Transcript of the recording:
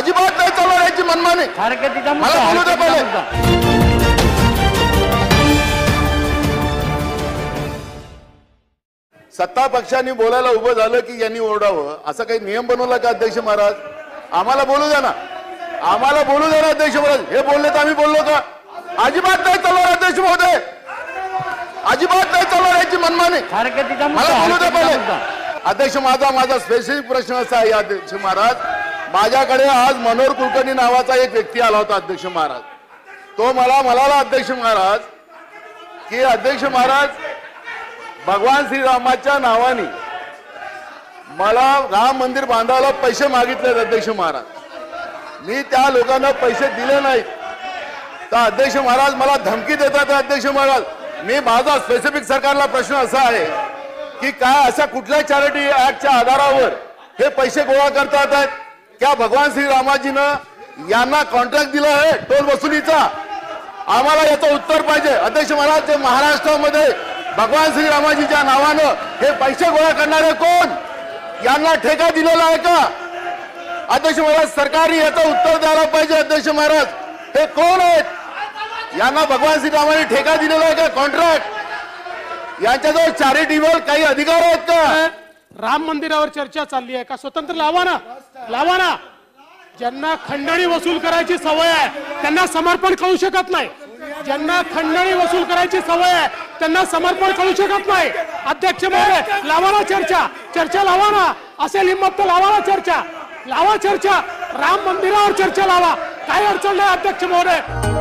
अजिबात नाही चालणार याची मनमानी. मला बोलू दे पहिले. सत्ता पक्षांनी बोलायला उभं झालं की यांनी ओरडावं असा काही नियम बनवला का अध्यक्ष महाराज? आम्हाला बोलू द्या ना, आम्हाला बोलू द्या ना अध्यक्ष महाराज. हे बोलले तर आम्ही बोललो का? अजिबात नाही चालणार अध्यक्ष महोदय, अजिबात नाही चालणार याची मनमानी. मला बोलू दे पहिले. अध्यक्ष माझा स्पेसिफिक प्रश्न असा आहे अध्यक्ष महाराज, माझ्याकडे आज मनोहर कुलकर्णी नावाचा एक व्यक्ती आला होता अध्यक्ष महाराज. तो मला म्हणाला अध्यक्ष महाराज की अध्यक्ष महाराज भगवान श्रीरामाच्या नावाने मला राम मंदिर बांधायला पैसे मागितले अध्यक्ष महाराज. मी त्या लोकांना पैसे दिले नाहीत तर अध्यक्ष महाराज मला धमकी देतात अध्यक्ष महाराज. मी माझा स्पेसिफिक सरकारला प्रश्न असा आहे की काय अशा कुठल्या चॅरिटी ऍक्टच्या आधारावर हे पैसे गोळा करतात आहेत? क्या भगवान श्रीरामाजीनं यांना कॉन्ट्रॅक्ट दिला आहे टोल वसुलीचा? आम्हाला याचं उत्तर पाहिजे अध्यक्ष महाराज. ते महाराष्ट्रामध्ये भगवान श्रीरामाजीच्या नावानं हे पैसे गोळा करणारे कोण? यांना ठेका दिलेला आहे का अध्यक्ष महाराज? सरकारने याचं उत्तर द्यायला पाहिजे अध्यक्ष महाराज. हे कोण आहेत? यांना भगवान श्रीरामाने ठेका दिलेला आहे का? कॉन्ट्रॅक्ट? यांच्याजवळ चॅरिटीवर काही अधिकार आहेत का? राम मंदिरावर चर्चा चालली आहे का? स्वतंत्र लावा ना. ज्यांना खंडणी वसूल करायची सवय आहे त्यांना समर्पण कळू शकत नाही. ज्यांना खंडणी वसूल करायची सवय आहे त्यांना समर्पण कळू शकत नाही. अध्यक्ष महोदय लावा ना चर्चा लावा ना. असेल हिंमत तर लावा ना चर्चा. राम मंदिरावर चर्चा लावा. काय अडचण नाही अध्यक्ष महोदय.